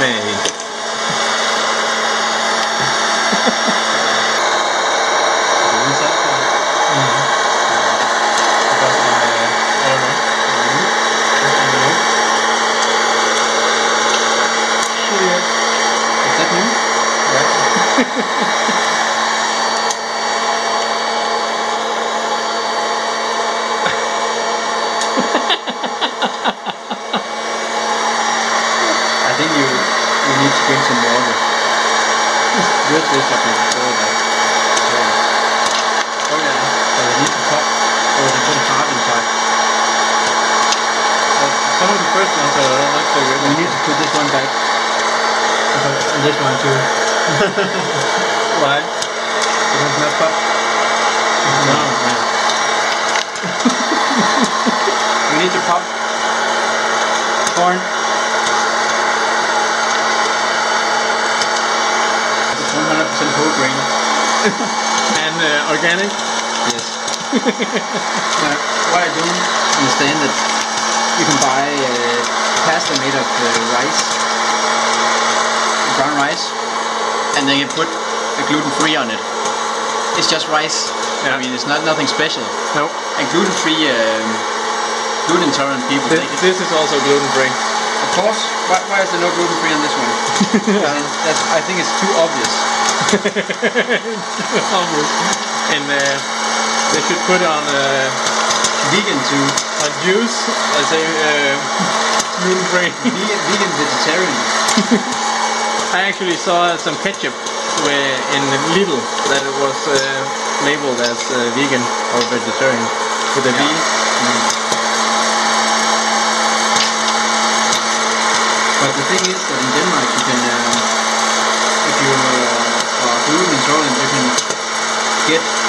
Nej. I think you need to drink some water. Yours is like a water like. Oh yeah. So you need to pop or it's a little hard inside. Some of the first ones are not so good. We need to put this one back. And this one too. Why? Because not pop. No. We need to pop corn. It's 100% whole grain. And organic? Yes. Now, what I don't understand that you can buy pasta made of rice, brown rice, and then you put a gluten-free on it. It's just rice. Yeah. I mean, it's nothing special. No. And gluten-free, gluten-intolerant people take it. This is also gluten-free. Of course. Why is there no gluten-free on this one? I think it's too obvious. Almost. And they should put on Vegan too. on juice. I say gluten-free. Vegan vegetarian. I actually saw some ketchup where in Lidl that it was labeled as vegan or vegetarian with a V. But the thing is that in Denmark you can, if you are gluten intolerant, you can get